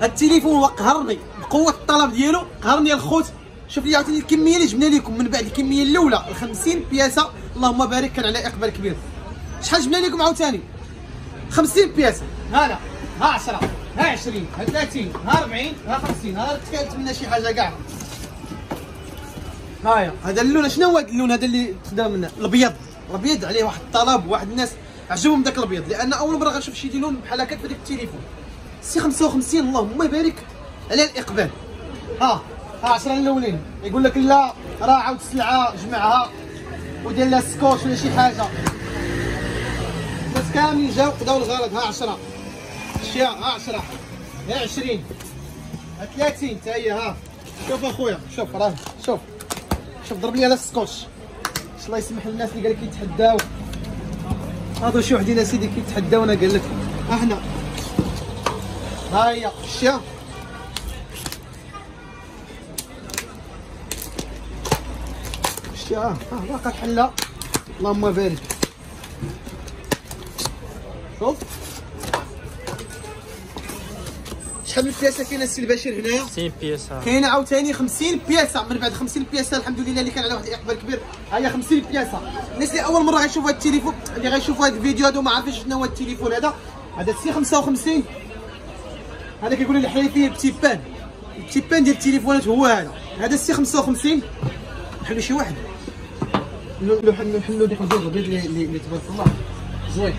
هاد التليفون هو قهرني بقوه الطلب ديالو، قهرني الخوت. شوف لي عاوتاني الكميه اللي جبنا لكم من بعد الكميه الاولى 50 بياسه، اللهم بارك، كان على اقبال كبير. شحال جبنا لكم عاوتاني؟ 50 بياسه. ها 10 ها 20 ها 30 ها 40 ها 50. ها تكلمنا شي حاجه كاع. هايا هذا اللون، شنو هو هذا اللون هذا اللي تخدم منه؟ الابيض. الابيض عليه واحد الطلب، واحد الناس عجبهم داك الابيض، لان اول مره غنشوف شي لون بحال هكا في داك التليفون. سي 55 اللهم بارك على الاقبال. ها 10 الاولين يقول لك لا راه عاود السلعه جمعها ودير لها سكوش ولا شي حاجه. الناس كاملين جاو خداو الغلط. ها 10 اشياء، ها 10 ها 20 ها 30 حتى هي. ها شوف اخويا، شوف راه شوف ضرب لي على السكوتش. الله يسمح للناس اللي قال لك يتحداو، هادو شي وحدين اسيدي كيتحداونا. قال لك احنا ها هي الشيا. الشيا باقا تحلى، اللهم بارك. شوف شحال من بياسه كاينه السي البشير هنايا؟ 50 بياسه كاينه عاوتاني 50 بياسه. من بعد 50 بياسه الحمد لله اللي كان على واحد الاقبال كبير. ها هي 50 بياسه. الناس اللي اول مره غيشوفوا هذا التليفون، اللي غيشوفوا هذا الفيديو هذا وما عارفينش شنو هو التليفون هذا السي 55. هذا كيقول لي حيد فيه التيبان ديال التليفونات هو هذا السي 55. نحلو شي واحد نحلو ديك البيض اللي تبارك الله زوين.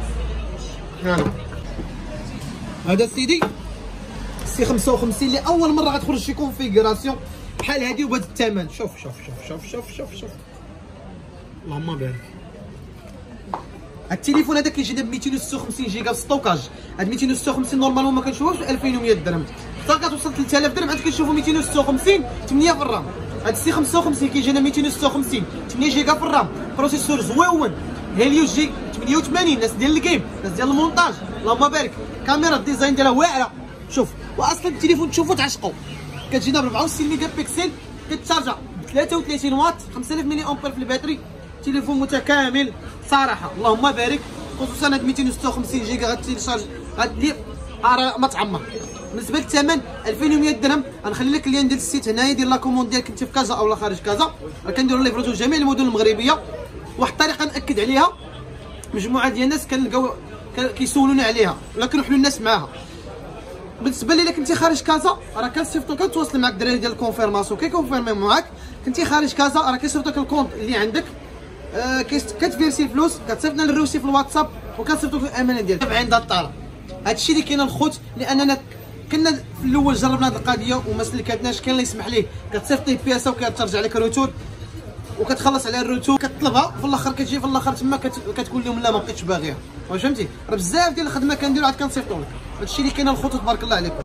هذا سيدي سي 55 اللي اول مره غتخرج شي كونفيغوراسيون بحال هذه وبهذا الثمن. شوف شوف شوف شوف شوف شوف شوف اللهم بارك. التليفون هذا كيجينا ب 256 جيجا ستوكاج. هاد 256 نورمالمون ما كنشوفوش 2100 درهم، حتى كتوصل 3000 درهم عاد كنشوفوا 256 8 في الرام. هاد السي 55 كيجينا 256 8 جيجا في الرام، بروسيسور زويون هيليو جي 88. ناس ديال الجيم، ناس ديال المونتاج، اللهم بارك. كاميرا الديزاين ديالها واعره. شوف واصلا التليفون تشوفو تعشقوا. كتجينا ب 64 ميجا بكسل، كتشارجا ب 33 واط، 5000 ملي امبير في الباتري. تليفون متكامل صراحه اللهم بارك. خصوصا هاد 256 جيجا غتيليشارج غدير ما تعمر. بالنسبه للثمن 2100 درهم. غنخلي لك اللين ديال السيت هنايا، دير لا كوموند ديالك انت في كازا اولا خارج كازا. كنديروا ليفراتو جميع المدن المغربيه. واحد الطريقه ناكد عليها، مجموعه ديال الناس كنلقاو كيسولونا عليها ولا كنروحوا للناس معاها. بالنسبه لي الا كنتي خارج كازا راه كنصيفطو، كنتواصل معك الدراري ديال الكونفيرماسيون كيكونفيرميو معاك. كنتي خارج كازا راه كيصيفط لك الكونت اللي عندك، كتفيرسي الفلوس، كتصيفطنا للروسي في الواتساب وكنصيفطو لك الامانه ديالك عند الطلب. هادشي اللي كاين الخوت، لاننا كنا في الاول جربنا هذه القضيه وما سلكتناش. كاين اللي يسمح ليه كتصيفط بياسه وكترجع لك روتور وكتخلص على الروتور، كتطلبها في الاخر كتجي في الاخر تما كتقول لهم لا ما بقيتش باغيها. واش فهمتي؟ راه بزاف ديال الخدمه كنديرو عاد كنصيفطو لك. هادشي اللي كاين الخوت، تبارك الله عليكم.